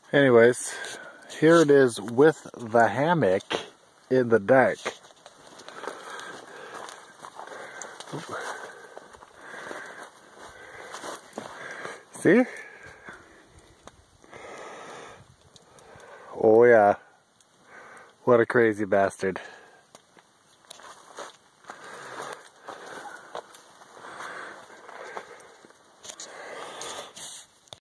Anyways, here it is with the hammock in the dark. See? Oh yeah. What a crazy bastard.